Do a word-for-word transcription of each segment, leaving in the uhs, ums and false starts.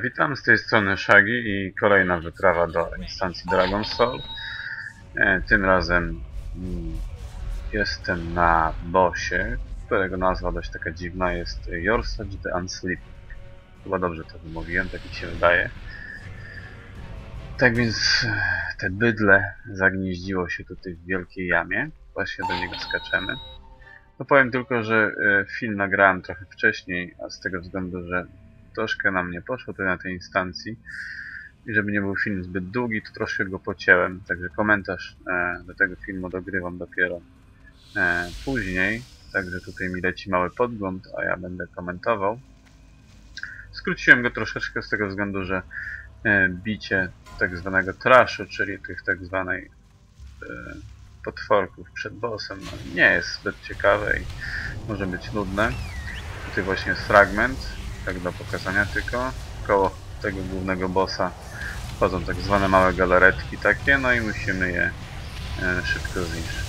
Witam, z tej strony Shaggy i kolejna wyprawa do instancji Dragon Soul. E, tym razem mm, jestem na bossie, którego nazwa dość taka dziwna jest Yorsage the Unsleeping. Chyba dobrze to wymówiłem, tak mi się wydaje. Tak więc e, te bydle zagnieździło się tutaj w wielkiej jamie. Właśnie do niego skaczemy. No powiem tylko, że e, film nagrałem trochę wcześniej, a z tego względu, że troszkę nam nie poszło tutaj na tej instancji i żeby nie był film zbyt długi, to troszkę go pocięłem, także komentarz e, do tego filmu dogrywam dopiero e, później, także tutaj mi leci mały podgląd, a ja będę komentował. Skróciłem go troszeczkę z tego względu, że e, bicie tak zwanego trashu, czyli tych tak zwanej e, potworków przed bossem, no, nie jest zbyt ciekawe i może być nudne. Tutaj właśnie jest fragment, tak do pokazania tylko. Koło tego głównego bossa wchodzą tak zwane małe galaretki takie, no i musimy je e, szybko zniszczyć.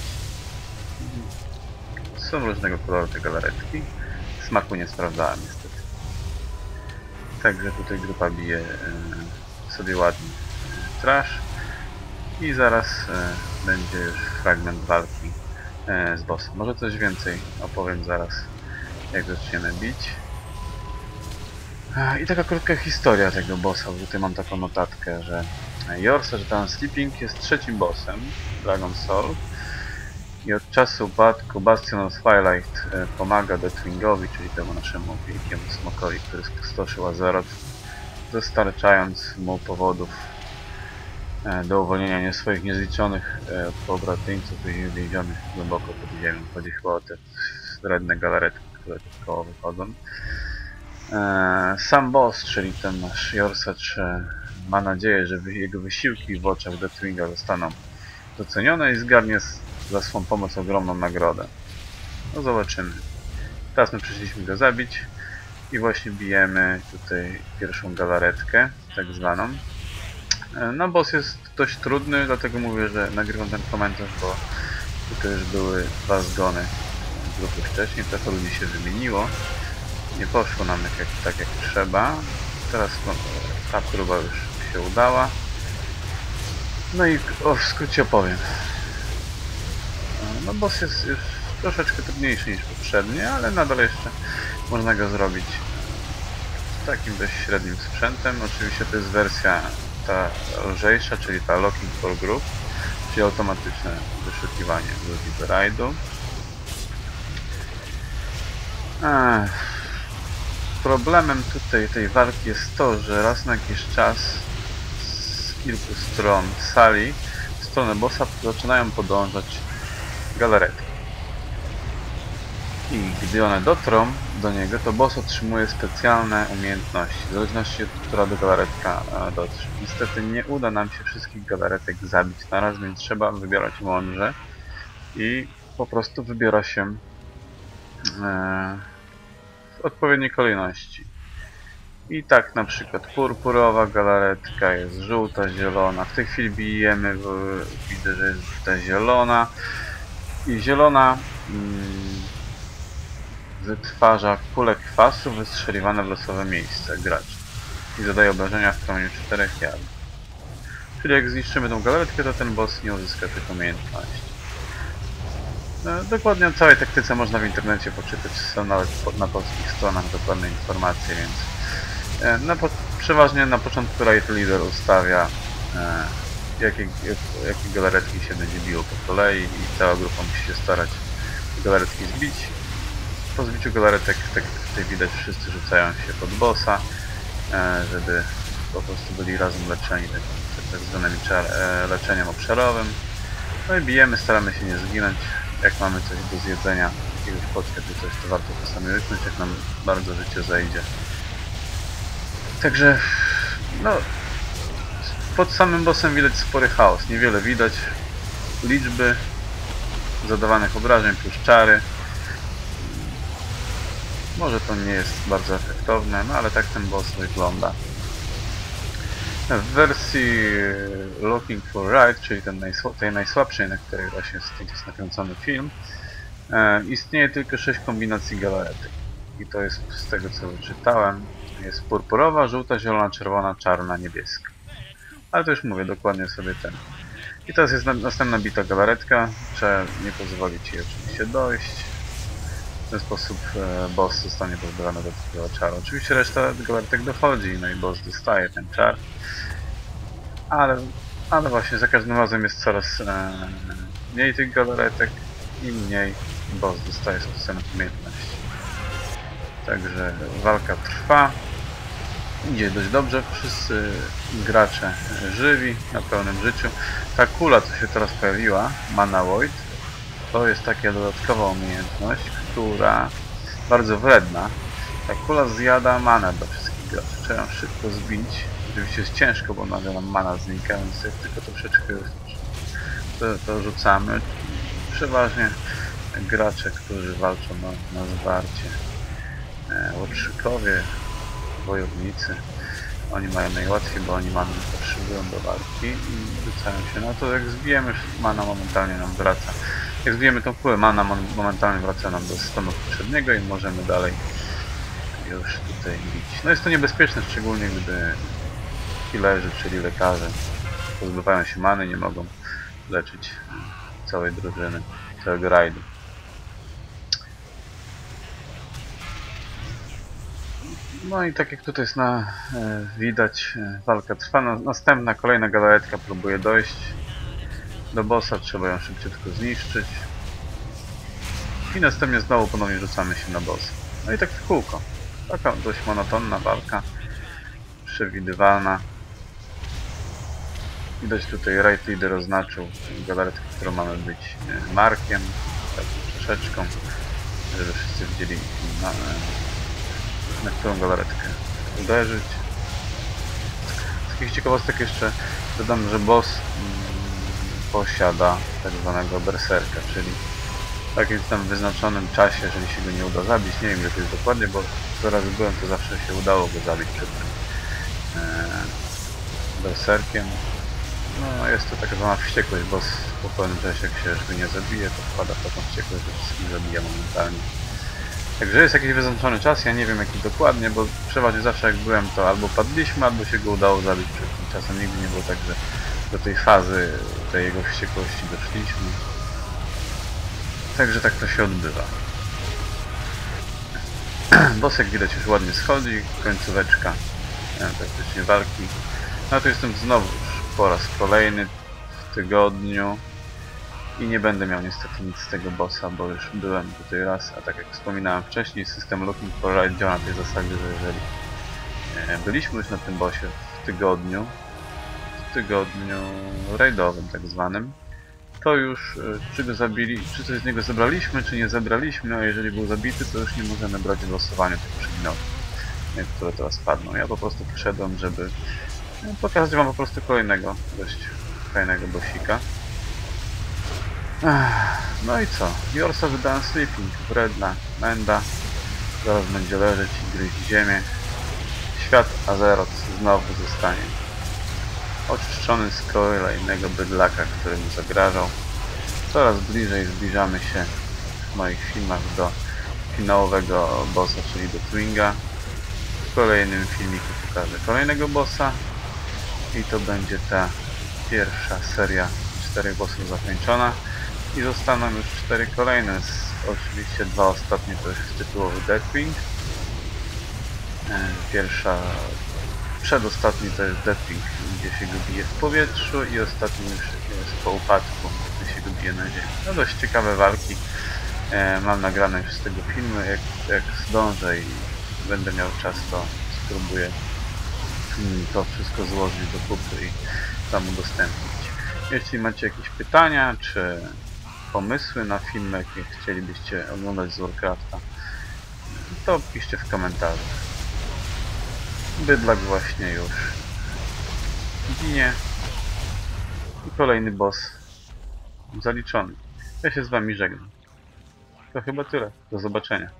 Są różnego koloru te galaretki. Smaku nie sprawdzałem niestety. Także tutaj grupa bije e, sobie ładnie e, trash i zaraz e, będzie już fragment walki e, z bossem. Może coś więcej opowiem zaraz, jak zaczniemy bić. I taka krótka historia tego bossa, bo tutaj mam taką notatkę, że Yorsage the Unsleeping jest trzecim bossem Dragon Soul i od czasu upadku Bastion of Twilight pomaga Deathwingowi, czyli temu naszemu wielkiemu smokowi, który spustoszył Azeroth, dostarczając mu powodów do uwolnienia nie swoich niezliczonych pobratymców więzionych głęboko pod ziemią. Chodzi chyba o te wredne galaretki, które tu koło wychodzą. Sam boss, czyli ten nasz Yorsage, ma nadzieję, że jego wysiłki w oczach Deathwinga zostaną docenione i zgarnie za swą pomoc ogromną nagrodę. No zobaczymy. Teraz my przyszliśmy go zabić i właśnie bijemy tutaj pierwszą galaretkę, tak zwaną. No boss jest dość trudny, dlatego mówię, że nagrywam ten komentarz, bo tutaj już były dwa zgony grupy wcześniej, trochę ludzi się wymieniło. Nie poszło nam jak, tak jak trzeba. Teraz no, ta próba już się udała. No i o, w skrócie opowiem. No boss jest już troszeczkę trudniejszy niż poprzednie, ale nadal jeszcze można go zrobić z takim dość średnim sprzętem. Oczywiście to jest wersja ta lżejsza, czyli ta Locking for Group, czyli automatyczne wyszukiwanie ludzi do rajdu. Ech. Problemem tutaj tej walki jest to, że raz na jakiś czas z kilku stron sali w stronę bossa zaczynają podążać galaretki. I gdy one dotrą do niego, to boss otrzymuje specjalne umiejętności, w zależności od która do galaretka dotrze. Niestety nie uda nam się wszystkich galaretek zabić naraz, więc trzeba wybierać mądrze i po prostu wybiera się e, w odpowiedniej kolejności. I tak na przykład purpurowa galaretka jest żółta, zielona. W tej chwili bijemy, bo widzę, że jest ta zielona. I zielona mm, wytwarza kule kwasu wystrzeliwane w losowe miejsce graczy. I zadaje obrażenia w promieniu czterech jardów. Czyli jak zniszczymy tą galaretkę, to ten boss nie uzyska tych umiejętności. No, dokładnie o całej taktyce można w internecie poczytać, są nawet na polskich stronach dokładne informacje, więc e, na po, przeważnie na początku Raid Leader ustawia e, jakie, jak, jakie galaretki się będzie biło po kolei i cała grupa musi się starać galaretki zbić. Po zbiciu galaretek, tak jak tutaj widać, wszyscy rzucają się pod bossa, e, żeby po prostu byli razem leczeni tak, tak zwanym e, leczeniem obszarowym. No i bijemy, staramy się nie zginąć. Jak mamy coś do zjedzenia, jakiegoś płotkę czy coś, to warto czasami ryknąć, jak nam bardzo życie zajdzie. Także, no, pod samym bossem widać spory chaos. Niewiele widać. Liczby zadawanych obrażeń plus czary. Może to nie jest bardzo efektowne, no ale tak ten boss wygląda. W wersji Looking for Right, czyli ten najsła tej najsłabszej, na której właśnie jest nakręcony film, e, istnieje tylko sześć kombinacji galaretek. I to jest z tego co wyczytałem. Jest purpurowa, żółta, zielona, czerwona, czarna, niebieska. Ale to już mówię, dokładnie sobie ten. I teraz jest na, następna bita galaretka. Trzeba nie pozwolić jej oczywiście dojść. W ten sposób e, boss zostanie pozbawiony do takiego czaru. Oczywiście reszta galaretek dochodzi, no i boss dostaje ten czar. Ale, ale właśnie za każdym razem jest coraz e, mniej tych galaretek i mniej boss dostaje specjalnych umiejętności. Także walka trwa. Idzie dość dobrze. Wszyscy gracze żywi na pełnym życiu. Ta kula, co się teraz pojawiła, Mana Void, to jest taka dodatkowa umiejętność, która bardzo wredna. Ta kula zjada manę dla wszystkich graczy. Trzeba ją szybko zbić. Oczywiście jest ciężko, bo nagle nam mana znika, więc jak tylko troszeczkę to, to rzucamy. Przeważnie gracze, którzy walczą na, na zwarcie, e, łotrzykowie, wojownicy, oni mają najłatwiej, bo oni mana nie potrzebują do walki i rzucają się na to. Jak zbijemy, mana momentalnie nam wraca. Jak zbijemy tą kulę, mana momentalnie wraca nam do stanu poprzedniego i możemy dalej już tutaj bić. No jest to niebezpieczne, szczególnie gdy healerzy, czyli lekarze, pozbywają się many, nie mogą leczyć całej drużyny, całego rajdu. No i tak jak tutaj jest na, e, widać, e, walka trwa. No, następna, kolejna galaretka próbuje dojść do bossa, trzeba ją szybciutko zniszczyć. I następnie znowu ponownie rzucamy się na bossa. No i tak w kółko. Taka dość monotonna walka, przewidywalna. Widać tutaj Raid Leader oznaczył galaretkę, którą mamy być markiem, taką troszeczką, żeby wszyscy widzieli, na, na którą galaretkę uderzyć. Z takich ciekawostek jeszcze dodam, że boss mm, posiada tak zwanego berserka, czyli w jakimś tam wyznaczonym czasie, jeżeli się go nie uda zabić, nie wiem ile to jest dokładnie, bo co razy byłem, to zawsze się udało go zabić przed tym e, berserkiem. No jest to taka zwana wściekłość, bo po pewnym czasie jak się już go nie zabije, to wpada w taką wściekłość, że wszystkich zabija momentalnie. Także jest jakiś wyznaczony czas, ja nie wiem jaki dokładnie, bo przeważnie zawsze jak byłem, to albo padliśmy, albo się go udało zabić przed tym czasem. Nigdy nie było tak, że do tej fazy tej jego wściekłości doszliśmy. Także tak to się odbywa. Boss jak widać już ładnie schodzi, końcóweczka praktycznie walki. No to jestem znowu już po raz kolejny w tygodniu i nie będę miał niestety nic z tego bossa, bo już byłem tutaj raz, a tak jak wspominałem wcześniej, system Looking for Raid działa na tej zasadzie, że jeżeli byliśmy już na tym bossie w tygodniu, w tygodniu raidowym tak zwanym, to już czy go zabili, czy coś z niego zebraliśmy, czy nie zebraliśmy, a jeżeli był zabity, to już nie możemy brać w losowaniu tych przedmiotów, które teraz padną. Ja po prostu przyszedłem, żeby pokazać wam po prostu kolejnego dość fajnego bossika. No i co? Jorsa wydałem Sleeping, wredna Menda, zaraz będzie leżeć i gryźć ziemię. Świat Azeroth znowu zostanie oczyszczony z kolejnego bydlaka, który mu zagrażał. Coraz bliżej zbliżamy się w moich filmach do finałowego bossa, czyli do Twinga. W kolejnym filmiku pokażę kolejnego bossa i to będzie ta pierwsza seria czterech bossów zakończona i zostaną już cztery kolejne, z, oczywiście dwa ostatnie to jest tytułowy Deathwing. Pierwsza, przedostatni to jest Deathwing, gdzie się go bije w powietrzu i ostatni już jest po upadku, gdzie się go bije na ziemi. No dość ciekawe walki. Mam nagrane już z tego filmy, jak, jak zdążę i będę miał czas, to spróbuję to wszystko złożyć do kupy i tam udostępnić. Jeśli macie jakieś pytania, czy pomysły na filmy, jakie chcielibyście oglądać z Warcrafta, to piszcie w komentarzach. Bydlak właśnie już ginie i kolejny boss zaliczony. Ja się z wami żegnam. To chyba tyle. Do zobaczenia.